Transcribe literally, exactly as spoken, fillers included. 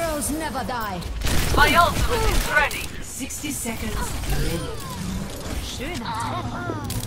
Heroes never die. My ultimate is ready. Sixty seconds. Ready. Schöner Treffer.